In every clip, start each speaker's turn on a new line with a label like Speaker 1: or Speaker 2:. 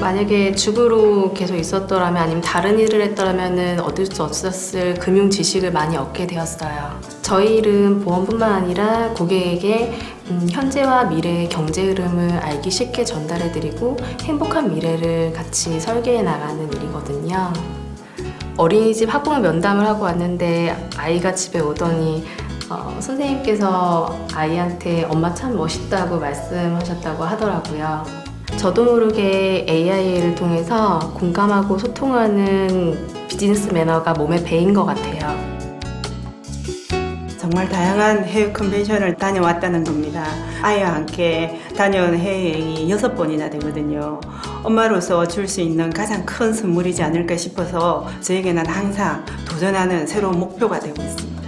Speaker 1: 만약에 주부로 계속 있었더라면 아니면 다른 일을 했더라면 얻을 수 없었을 금융 지식을 많이 얻게 되었어요. 저희 일은 보험뿐만 아니라 고객에게 현재와 미래의 경제 흐름을 알기 쉽게 전달해드리고 행복한 미래를 같이 설계해 나가는 일이거든요. 어린이집 학부모 면담을 하고 왔는데 아이가 집에 오더니 선생님께서 아이한테 엄마 참 멋있다고 말씀하셨다고 하더라고요. 저도 모르게 AI를 통해서 공감하고 소통하는 비즈니스 매너가 몸에 배인 것 같아요.
Speaker 2: 정말 다양한 해외 컨벤션을 다녀왔다는 겁니다. 아이와 함께 다녀온 해외여행이 6번이나 되거든요. 엄마로서 줄 수 있는 가장 큰 선물이지 않을까 싶어서 저에게는 항상 도전하는 새로운 목표가 되고 있습니다.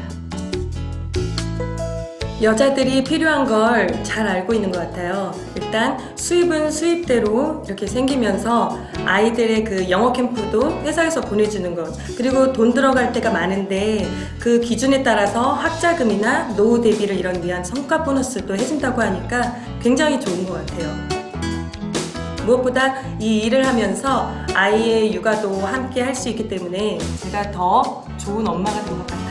Speaker 3: 여자들이 필요한 걸 잘 알고 있는 것 같아요. 일단 수입은 수입대로 이렇게 생기면서 아이들의 그 영어 캠프도 회사에서 보내주는 것, 그리고 돈 들어갈 때가 많은데 그 기준에 따라서 학자금이나 노후 대비를 이런 위한 성과 보너스도 해준다고 하니까 굉장히 좋은 것 같아요. 무엇보다 이 일을 하면서 아이의 육아도 함께 할 수 있기 때문에 제가 더 좋은 엄마가 된 것 같아요.